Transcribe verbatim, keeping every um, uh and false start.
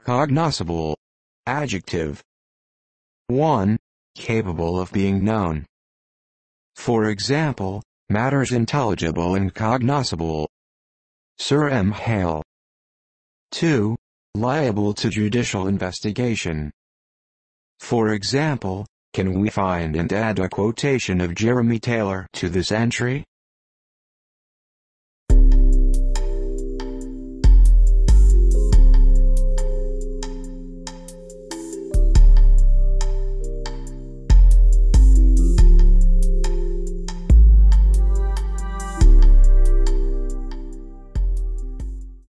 Cognoscible. Adjective. one. Capable of being known. For example, matters intelligible and cognoscible. Sir M. Hale. two. Liable to judicial investigation. For example, can we find and add a quotation of Jeremy Taylor to this entry?